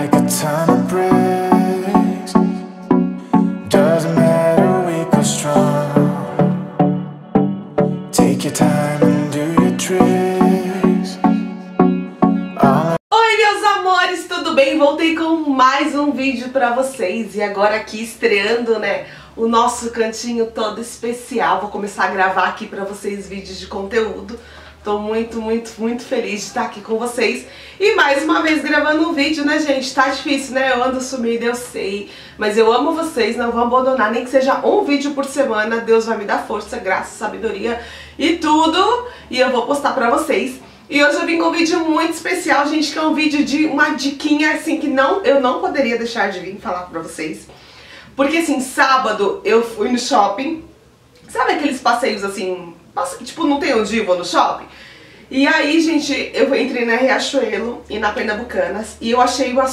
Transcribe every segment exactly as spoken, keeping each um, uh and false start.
like a ton of bricks. Doesn't matter, we go strong. Take your time and do your tricks. All Oi, meus amores, tudo bem? Voltei com mais um vídeo pra vocês e agora aqui estreando, né, o nosso cantinho todo especial. Vou começar a gravar aqui pra vocês vídeos de conteúdo. Tô muito, muito, muito feliz de estar aqui com vocês. E mais uma vez gravando um vídeo, né, gente? Tá difícil, né? Eu ando sumida, eu sei. Mas eu amo vocês, não vou abandonar. Nem que seja um vídeo por semana. Deus vai me dar força, graça, sabedoria e tudo. E eu vou postar pra vocês. E hoje eu vim com um vídeo muito especial, gente. Que é um vídeo de uma diquinha, assim, que não, eu não poderia deixar de vir falar pra vocês. Porque, assim, sábado eu fui no shopping. Sabe aqueles passeios, assim... Tipo, não tem onde ir, vou no shopping. E aí, gente, eu entrei na Riachuelo e na Pernambucanas e eu achei uma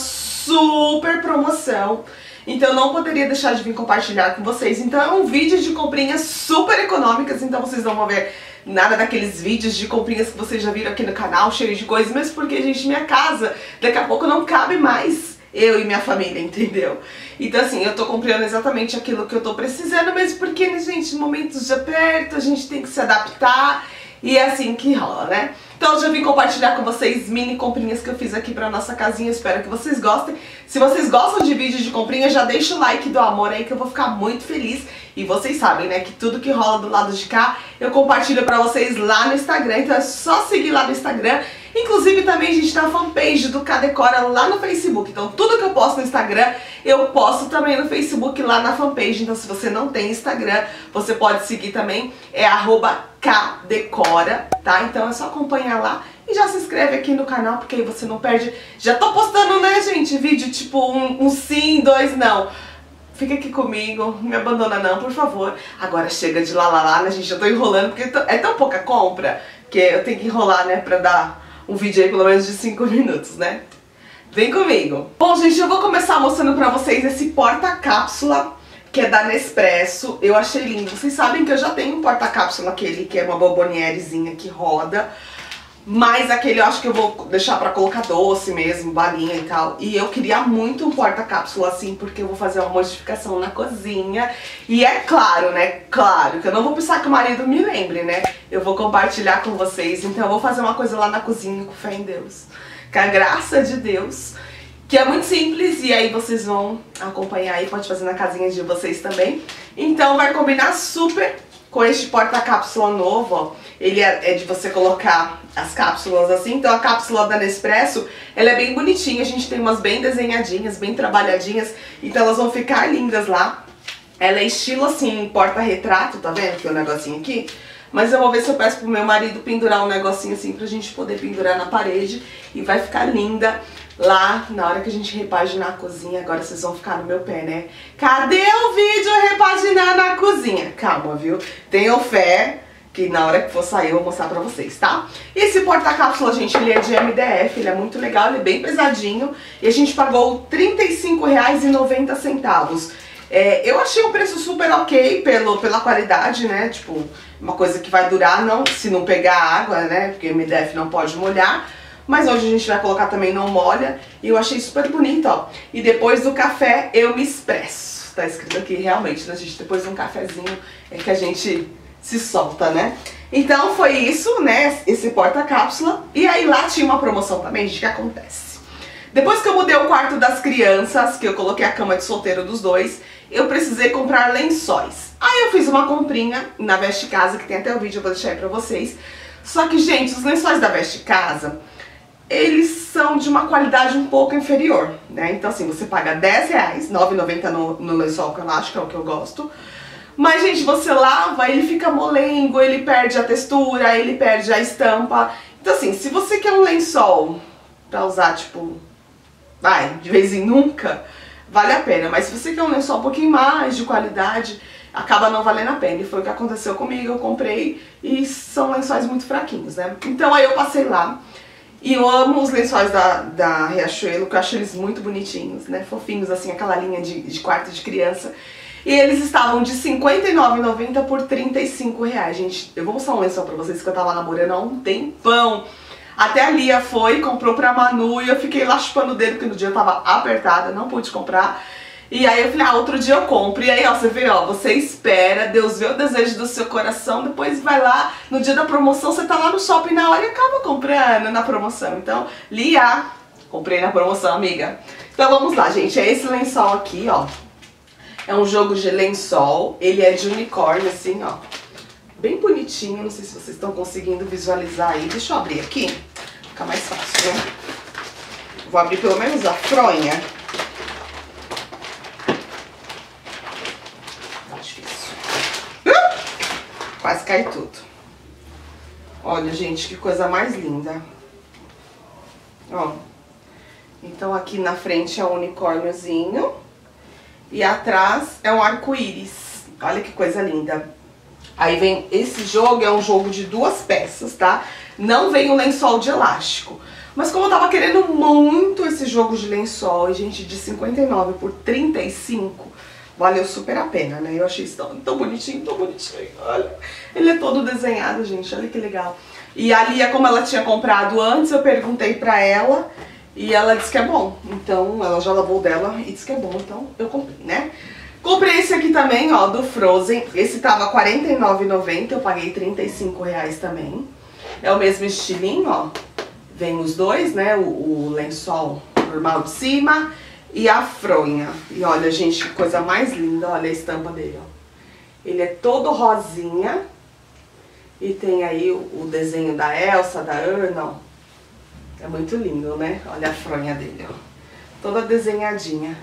super promoção. Então eu não poderia deixar de vir compartilhar com vocês. Então é um vídeo de comprinhas super econômicas, então vocês não vão ver nada daqueles vídeos de comprinhas que vocês já viram aqui no canal, cheio de coisas, mesmo porque, gente, minha casa daqui a pouco não cabe mais eu e minha família, entendeu? Então assim, eu tô comprando exatamente aquilo que eu tô precisando, mesmo porque, né, gente, momentos de aperto, a gente tem que se adaptar e é assim que rola, né? Então hoje eu vim compartilhar com vocês mini comprinhas que eu fiz aqui pra nossa casinha, eu espero que vocês gostem. Se vocês gostam de vídeos de comprinha, já deixa o like do amor aí que eu vou ficar muito feliz. E vocês sabem, né, que tudo que rola do lado de cá, eu compartilho pra vocês lá no Instagram, então é só seguir lá no Instagram. Inclusive também a gente tem a fanpage do Cadecora lá no Facebook, então tudo que eu posto no Instagram, eu posto também no Facebook lá na fanpage. Então se você não tem Instagram, você pode seguir também, é arroba Cadecora, tá? Então é só acompanhar lá e já se inscreve aqui no canal, porque aí você não perde. Já tô postando, né, gente, vídeo tipo um, um sim, dois não. Fica aqui comigo, não me abandona não, por favor. Agora chega de lá, lá, lá, né, gente? Eu tô enrolando porque é tão pouca compra que eu tenho que enrolar, né, pra dar um vídeo aí pelo menos de cinco minutos, né? Vem comigo! Bom, gente, eu vou começar mostrando pra vocês esse porta-cápsula, que é da Nespresso. Eu achei lindo. Vocês sabem que eu já tenho um porta-cápsula, aquele que é uma bombonièrezinha que roda. Mas aquele eu acho que eu vou deixar pra colocar doce mesmo, balinha e tal. E eu queria muito um porta-cápsula assim, porque eu vou fazer uma modificação na cozinha. E é claro, né, claro, que eu não vou precisar que o marido me lembre, né? Eu vou compartilhar com vocês, então eu vou fazer uma coisa lá na cozinha com fé em Deus. Com a graça de Deus, que é muito simples e aí vocês vão acompanhar aí, pode fazer na casinha de vocês também. Então vai combinar super com este porta-cápsula novo, ó. Ele é, é de você colocar as cápsulas assim, então a cápsula da Nespresso, ela é bem bonitinha, a gente tem umas bem desenhadinhas, bem trabalhadinhas, então elas vão ficar lindas lá. Ela é estilo assim, porta-retrato, tá vendo que é o negocinho aqui? Mas eu vou ver se eu peço pro meu marido pendurar um negocinho assim pra gente poder pendurar na parede e vai ficar linda lá na hora que a gente repaginar a cozinha. Agora vocês vão ficar no meu pé, né? Cadê o vídeo repaginar na cozinha? Calma, viu? Tenham fé que na hora que for sair eu vou mostrar pra vocês, tá? Esse porta-cápsula, gente, ele é de M D F, ele é muito legal, ele é bem pesadinho e a gente pagou trinta e cinco reais e noventa centavos. É, eu achei um preço super ok pelo, pela qualidade, né? Tipo, uma coisa que vai durar, não, se não pegar água, né? Porque M D F não pode molhar. Mas hoje a gente vai colocar também não molha. E eu achei super bonito, ó. E depois do café eu me expresso. Tá escrito aqui realmente, né, gente? Depois de um cafezinho é que a gente se solta, né? Então foi isso, né? Esse porta-cápsula. E aí lá tinha uma promoção também, gente, que acontece. Depois que eu mudei o quarto das crianças, que eu coloquei a cama de solteiro dos dois, eu precisei comprar lençóis. Aí eu fiz uma comprinha na Veste Casa, que tem até o vídeo, eu vou deixar aí pra vocês. Só que, gente, os lençóis da Veste Casa, eles são de uma qualidade um pouco inferior, né? Então assim, você paga dez reais, nove reais e noventa centavos no, no lençol, que eu acho que é o que eu gosto. Mas, gente, você lava, ele fica molengo, ele perde a textura, ele perde a estampa. Então assim, se você quer um lençol pra usar, tipo, vai, de vez em nunca, vale a pena. Mas se você quer um lençol um pouquinho mais de qualidade, acaba não valendo a pena. E foi o que aconteceu comigo, eu comprei e são lençóis muito fraquinhos, né? Então aí eu passei lá. E eu amo os lençóis da, da Riachuelo, que eu acho eles muito bonitinhos, né? Fofinhos, assim, aquela linha de, de quarto de criança. E eles estavam de cinquenta e nove reais e noventa centavos por trinta e cinco reais, gente. Eu vou mostrar um lençol pra vocês que eu tava namorando há um tempão. Até a Lia foi, comprou pra Manu e eu fiquei lá chupando o dedo, porque no dia eu tava apertada, não pude comprar. E aí eu falei, ah, outro dia eu compro. E aí, ó, você vê, ó, você espera, Deus vê o desejo do seu coração, depois vai lá, no dia da promoção, você tá lá no shopping na hora e acaba comprando na promoção. Então, Lia, comprei na promoção, amiga. Então vamos lá, gente, é esse lençol aqui, ó. É um jogo de lençol, ele é de unicórnio, assim, ó. Bem bonitinho, não sei se vocês estão conseguindo visualizar aí. Deixa eu abrir aqui, fica mais fácil, né? Vou abrir pelo menos a fronha. Quase cai tudo. Olha, gente, que coisa mais linda. Ó. Então aqui na frente é um unicórniozinho. E atrás é um arco-íris. Olha que coisa linda. Aí vem, esse jogo é um jogo de duas peças, tá? Não vem um lençol de elástico. Mas como eu tava querendo muito esse jogo de lençol, e gente, de cinquenta e nove por trinta e cinco... valeu super a pena, né? Eu achei isso tão, tão bonitinho, tão bonitinho. Olha, ele é todo desenhado, gente. Olha que legal. E a Lia, como ela tinha comprado antes, eu perguntei pra ela e ela disse que é bom. Então, ela já lavou dela e disse que é bom. Então, eu comprei, né? Comprei esse aqui também, ó, do Frozen. Esse tava quarenta e nove reais e noventa centavos, eu paguei trinta e cinco reais também. É o mesmo estilinho, ó. Vem os dois, né? O, o lençol normal de cima e a fronha. E olha, gente, que coisa mais linda. Olha a estampa dele, ó. Ele é todo rosinha. E tem aí o, o desenho da Elsa, da Anna, ó. É muito lindo, né? Olha a fronha dele, ó. Toda desenhadinha.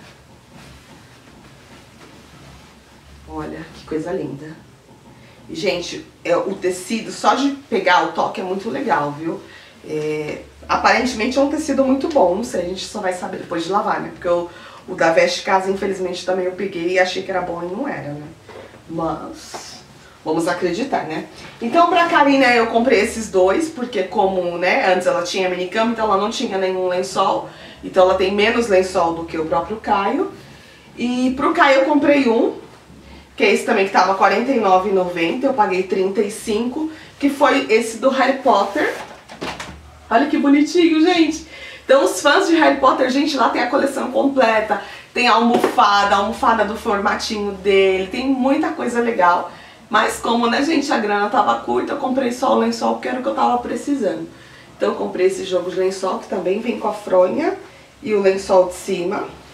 Olha, que coisa linda. E, gente, é, o tecido, só de pegar o toque é muito legal, viu? É, aparentemente é um tecido muito bom, não sei, a gente só vai saber depois de lavar, né? Porque o, o da Veste Casa, infelizmente, também eu peguei e achei que era bom e não era, né? Mas vamos acreditar, né? Então, pra Karina eu comprei esses dois, porque como, né, antes ela tinha minicama, então ela não tinha nenhum lençol. Então ela tem menos lençol do que o próprio Caio. E pro Caio eu comprei um, que é esse também que tava quarenta e nove reais e noventa centavos, eu paguei trinta e cinco reais, que foi esse do Harry Potter. Olha que bonitinho, gente. Então os fãs de Harry Potter, gente, lá tem a coleção completa. Tem a almofada, a almofada do formatinho dele. Tem muita coisa legal. Mas como, né, gente, a grana tava curta, eu comprei só o lençol porque era o que eu tava precisando. Então eu comprei esse jogo de lençol, que também vem com a fronha e o lençol de cima.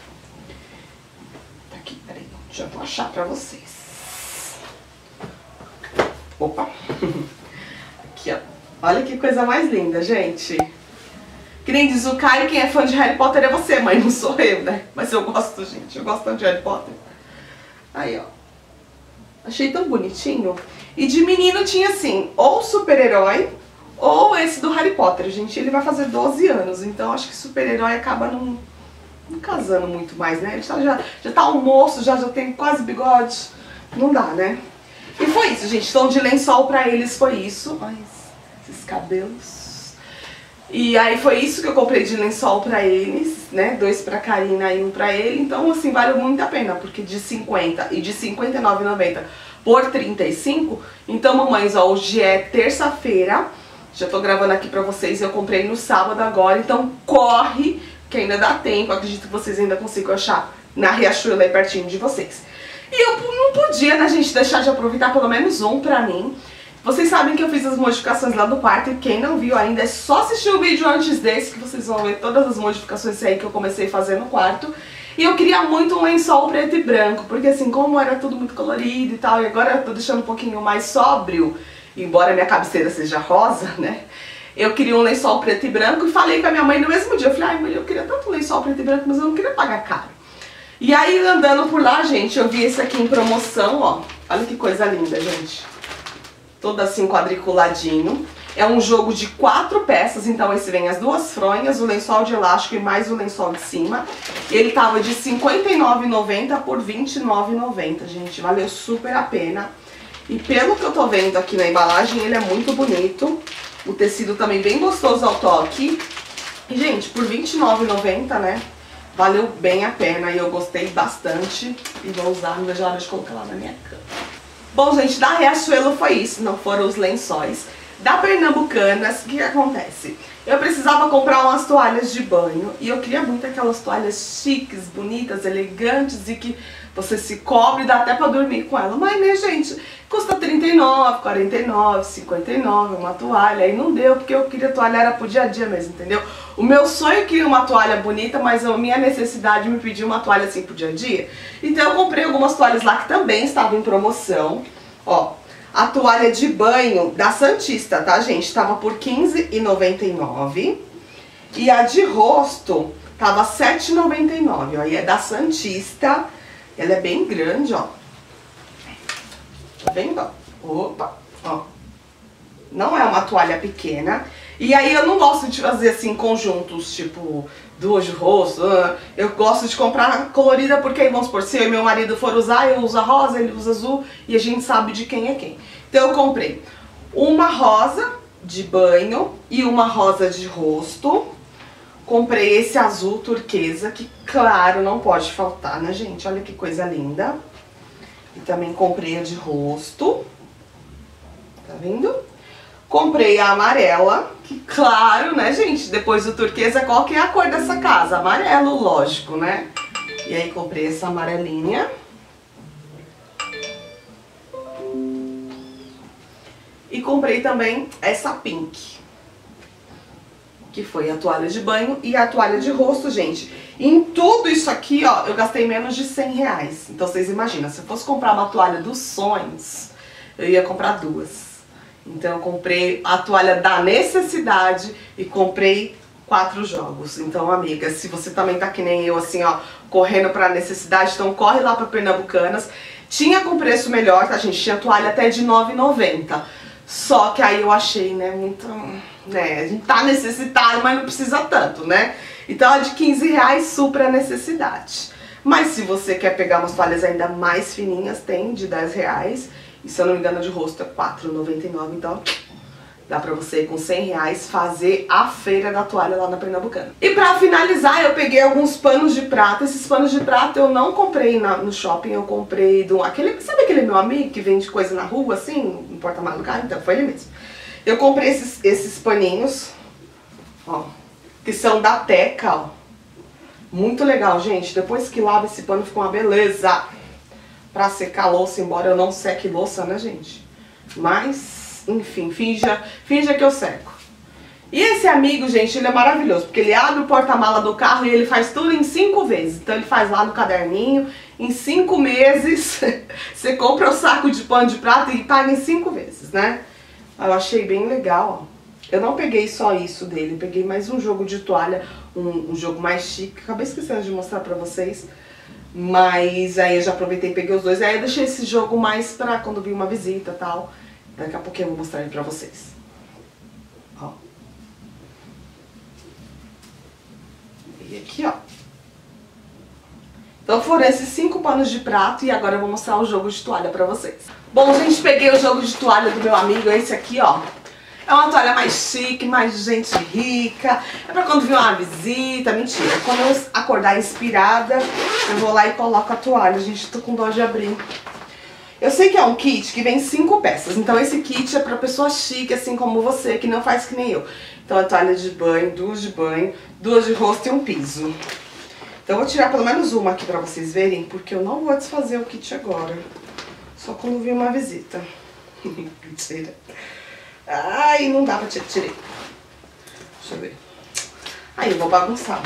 Tá aqui, peraí, já vou achar pra vocês. Opa! Aqui, ó. Olha que coisa mais linda, gente. Que nem diz o Caio, quem é fã de Harry Potter é você, mãe, não sou eu, né? Mas eu gosto, gente, eu gosto tanto de Harry Potter. Aí, ó. Achei tão bonitinho. E de menino tinha, assim, ou super-herói, ou esse do Harry Potter, gente. Ele vai fazer doze anos, então acho que super-herói acaba não, não casando muito mais, né? Ele já, já, já tá um moço, já, já tem quase bigode. Não dá, né? E foi isso, gente. Então, de lençol pra eles foi isso. Ai, esses cabelos. E aí foi isso que eu comprei de lençol pra eles, né? Dois pra Karina e um pra ele. Então, assim, valeu muito a pena, porque de cinquenta e de cinquenta e nove reais e noventa centavos por trinta e cinco. Então, mamães, ó, hoje é terça-feira. Já tô gravando aqui pra vocês. Eu comprei no sábado agora, então corre, que ainda dá tempo. Acredito que vocês ainda consigam achar na Riachuelo aí pertinho de vocês. E eu não podia, né, gente, deixar de aproveitar pelo menos um pra mim. Vocês sabem que eu fiz as modificações lá do quarto, e quem não viu ainda é só assistir o vídeo antes desse, que vocês vão ver todas as modificações aí que eu comecei a fazer no quarto. E eu queria muito um lençol preto e branco, porque assim, como era tudo muito colorido e tal, e agora eu tô deixando um pouquinho mais sóbrio, embora a minha cabeceira seja rosa, né? Eu queria um lençol preto e branco e falei com a minha mãe no mesmo dia. Eu falei, ai mãe, eu queria tanto um lençol preto e branco, mas eu não queria pagar caro. E aí, andando por lá, gente, eu vi esse aqui em promoção, ó. Olha que coisa linda, gente. Todo assim quadriculadinho. É um jogo de quatro peças, então esse vem as duas fronhas, o lençol de elástico e mais o lençol de cima. Ele tava de cinquenta e nove reais e noventa centavos por vinte e nove reais e noventa centavos, gente. Valeu super a pena. E pelo que eu tô vendo aqui na embalagem, ele é muito bonito. O tecido também bem gostoso ao toque. E, gente, por vinte e nove reais e noventa centavos, né? Valeu bem a pena e eu gostei bastante. E vou usar, na hora de colocar lá na minha cama. Bom, gente, da Riachuelo foi isso, não foram os lençóis. da Pernambucanas. O que que acontece? Eu precisava comprar umas toalhas de banho e eu queria muito aquelas toalhas chiques, bonitas, elegantes e que você se cobre e dá até pra dormir com ela. Mas, né, gente, custa trinta e nove, quarenta e nove, cinquenta e nove uma toalha. Aí não deu, porque eu queria toalha era pro dia a dia mesmo, entendeu? O meu sonho queria uma toalha bonita, mas a minha necessidade me pediu uma toalha assim pro dia a dia. Então eu comprei algumas toalhas lá que também estavam em promoção. Ó, a toalha de banho da Santista, tá, gente? Tava por quinze reais e noventa e nove centavos. E a de rosto tava sete reais e noventa e nove centavos. Aí é da Santista. Ela é bem grande, ó. Tá vendo? Opa, ó. Não é uma toalha pequena. E aí eu não gosto de fazer assim conjuntos, tipo, duas de rosto. Eu gosto de comprar colorida porque aí, vamos supor, se eu e meu marido for usar, eu uso a rosa, ele usa azul e a gente sabe de quem é quem. Então eu comprei uma rosa de banho e uma rosa de rosto. Comprei esse azul turquesa, que claro, não pode faltar, né, gente? Olha que coisa linda. E também comprei a de rosto. Tá vendo? Comprei a amarela, que claro, né, gente? Depois do turquesa, qual que é a cor dessa casa? Amarelo, lógico, né? E aí comprei essa amarelinha. E comprei também essa pink, que foi a toalha de banho e a toalha de rosto, gente. E em tudo isso aqui, ó, eu gastei menos de cem reais. Então vocês imaginam, se eu fosse comprar uma toalha dos sonhos, eu ia comprar duas. Então eu comprei a toalha da necessidade e comprei quatro jogos. Então, amiga, se você também tá que nem eu, assim, ó, correndo pra necessidade, então corre lá pra Pernambucanas. Tinha com preço melhor, tá, gente? Tinha toalha até de nove reais e noventa centavos. Só que aí eu achei, né, muito... né, a gente tá necessitado, mas não precisa tanto, né? Então a de quinze reais supra a necessidade. Mas se você quer pegar umas toalhas ainda mais fininhas, tem de dez reais. E se eu não me engano, a de rosto é quatro reais e noventa e nove centavos. Então dá pra você, com cem reais, fazer a feira da toalha lá na Pernambucana. E pra finalizar, eu peguei alguns panos de prato. Esses panos de prato eu não comprei na, no shopping, eu comprei do... Aquele, sabe aquele meu amigo que vende coisa na rua, assim, no porta-malas do carro? Então, foi ele mesmo. Eu comprei esses, esses paninhos, ó, que são da Teca, ó. Muito legal, gente. Depois que lava esse pano fica uma beleza pra secar louça, embora eu não seque louça, né, gente? Mas, enfim, finja, finja que eu seco. E esse amigo, gente, ele é maravilhoso, porque ele abre o porta-mala do carro e ele faz tudo em cinco vezes. Então ele faz lá no caderninho, em cinco meses, você compra o saco de pano de prato e paga em cinco vezes, né? Eu achei bem legal, ó. Eu não peguei só isso dele, peguei mais um jogo de toalha, um, um jogo mais chique. Acabei esquecendo de mostrar pra vocês, mas aí eu já aproveitei e peguei os dois. Aí eu deixei esse jogo mais pra quando vir uma visita e tal. Daqui a pouquinho eu vou mostrar ele pra vocês. Ó. E aqui, ó. Então foram esses cinco panos de prato e agora eu vou mostrar o jogo de toalha pra vocês. Bom, gente, peguei o jogo de toalha do meu amigo, esse aqui, ó. É uma toalha mais chique, mais de gente rica. É pra quando vir uma visita, mentira. Quando eu acordar inspirada, eu vou lá e coloco a toalha. Gente, tô com dó de abrir. Eu sei que é um kit que vem cinco peças. Então esse kit é pra pessoa chique, assim como você, que não faz que nem eu. Então a toalha de banho, duas de banho, duas de rosto e um piso. Então eu vou tirar pelo menos uma aqui pra vocês verem, porque eu não vou desfazer o kit agora. Só quando vir uma visita. Mentira. Ai, não dá pra tirar. Tirei. Deixa eu ver. Aí eu vou bagunçar.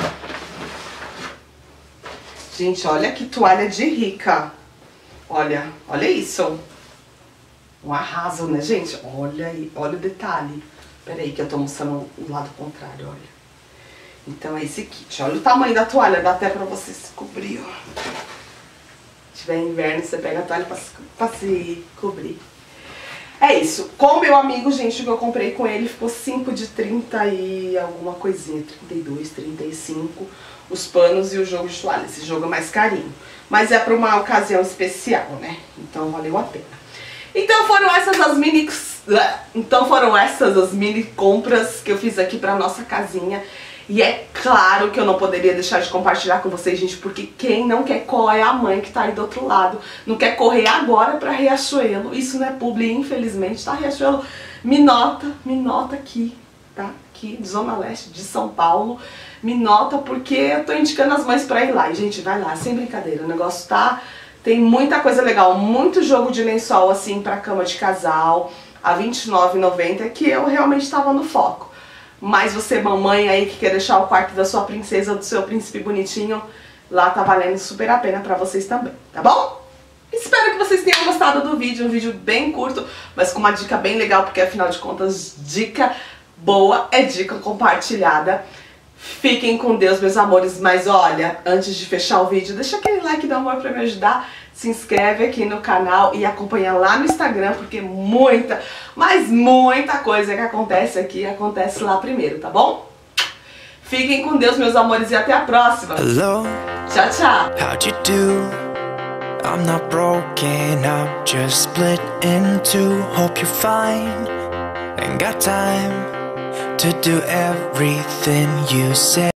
Gente, olha que toalha de rica. Olha, olha isso. Um arraso, né, gente? Olha aí, olha o detalhe. Pera aí que eu tô mostrando o lado contrário, olha. Então é esse kit. Olha o tamanho da toalha, dá até pra você se cobrir, ó. Se tiver inverno, você pega a toalha pra se, pra se cobrir. É isso. Com o meu amigo, gente, o que eu comprei com ele ficou cinco de trinta e alguma coisinha. trinta e dois, trinta e cinco. Os panos e o jogo de toalha. Esse jogo é mais carinho. Mas é pra uma ocasião especial, né? Então valeu a pena. Então foram essas as mini... Então foram essas as mini compras que eu fiz aqui pra nossa casinha. E é claro que eu não poderia deixar de compartilhar com vocês, gente, porque quem não quer colar é a mãe que tá aí do outro lado. Não quer correr agora pra Riachuelo. Isso não é publi, infelizmente, tá? Riachuelo, me nota, me nota aqui, tá? Aqui, de Zona Leste de São Paulo. Me nota porque eu tô indicando as mães pra ir lá. E, gente, vai lá, sem brincadeira. O negócio tá... Tem muita coisa legal, muito jogo de lençol, assim, pra cama de casal, a vinte e nove reais e noventa centavos, que eu realmente tava no foco. Mas você, mamãe aí, que quer deixar o quarto da sua princesa, do seu príncipe bonitinho, lá tá valendo super a pena pra vocês também, tá bom? Espero que vocês tenham gostado do vídeo, um vídeo bem curto, mas com uma dica bem legal, porque afinal de contas, dica boa é dica compartilhada. Fiquem com Deus, meus amores, mas olha, antes de fechar o vídeo, deixa aquele like do amor pra me ajudar, se inscreve aqui no canal e acompanha lá no Instagram, porque muita, mas muita coisa que acontece aqui, acontece lá primeiro, tá bom? Fiquem com Deus, meus amores, e até a próxima. Hello, tchau, tchau. how'd you do? I'm not broken, I'm just split in two. Hope you're fine, ain't got time to do everything you say.